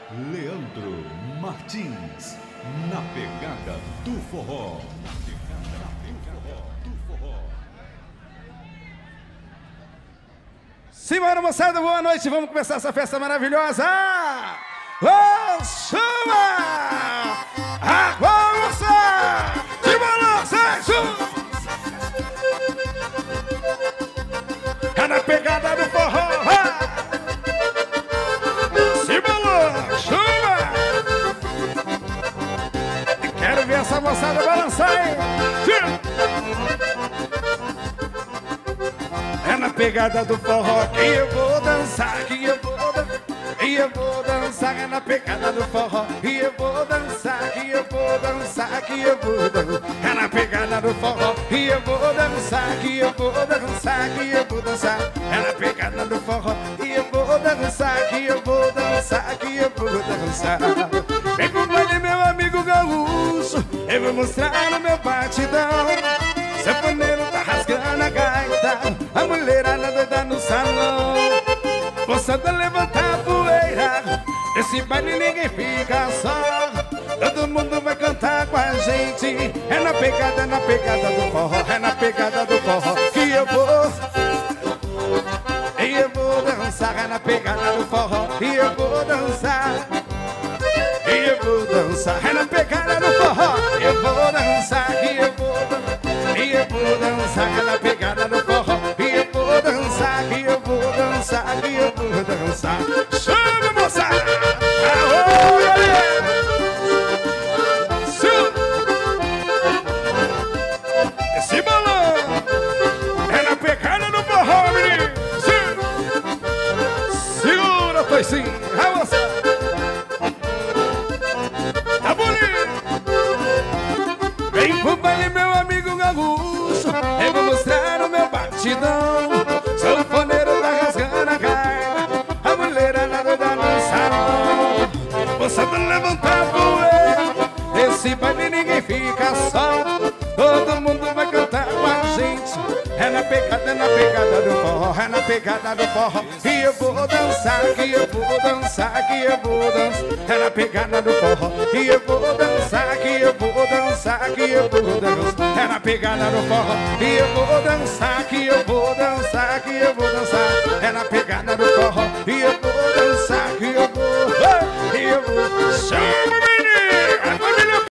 Leandro Martins, na pegada do forró. Simbora, moçada, boa noite, vamos começar essa festa maravilhosa! Ô, chuva! Agora você! Se balança, chuva! É na pegada do forró! Se balança, chuva! Quero ver essa moçada balançar, hein? É na pegada do forró que eu vou dançar, que eu vou dançar, e eu vou dançar. É na pegada do forró que eu vou dançar, que eu vou dançar, que eu vou dançar. É na pegada do forró que eu vou dançar, que eu vou dançar, que eu vou dançar. É na pegada do forró que eu vou dançar, que eu vou dançar, que eu vou dançar. Vem pro baile, meu amigo gaúcho, eu vou mostrar o meu batidão. Sanfoneiro tá rasgando a gaita, a mulherada doida no salão. Moçada levanta a poeira, nesse baile ninguém fica só. Todo mundo vai cantar com a gente. É na pegada do forró, é na pegada do forró que eu vou. E eu vou dançar, é na pegada do forró e eu vou dançar. E eu vou dançar, é na pegada do forró. Eu vou dançar, e eu vou dançar. E eu vou dançar, é na pegada do forró. E eu vou dançar, e eu vou dançar, e eu vou dançar. Chama, moçada! Aô, galera! Esse balão é na pegada do forró, menino! Segura, Toicinho! Vai, moçada! Tá bonito! Vem pro baile, meu amigo gaúcho, eu vou mostrar o meu batidão. Sanfoneiro tá rasgando a gaita, a mulherada doida no salão. Moçada levanta a poeira, nesse baile ninguém fica só. Todo mundo vai cantar com a gente. É na pegada do forró, é na pegada do forró. E eu vou dançar, que eu vou dançar, que eu vou dançar. É na pegada do forró, e eu vou dançar, que eu vou dançar, que eu vou dançar. É na pegada do forró, e eu vou dançar, que eu vou dançar, que eu vou dançar. É na pegada do